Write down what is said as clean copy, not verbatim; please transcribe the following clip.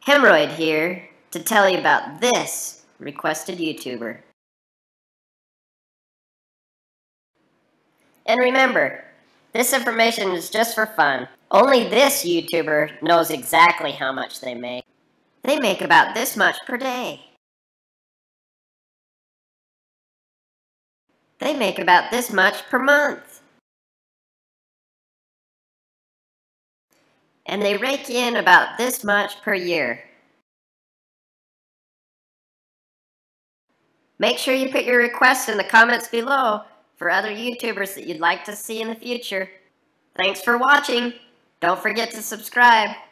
Hemroid here to tell you about this requested YouTuber. And remember, this information is just for fun. Only this YouTuber knows exactly how much they make. They make about this much per day. They make about this much per month. And they rake in about this much per year. Make sure you put your requests in the comments below for other YouTubers that you'd like to see in the future. Thanks for watching. Don't forget to subscribe.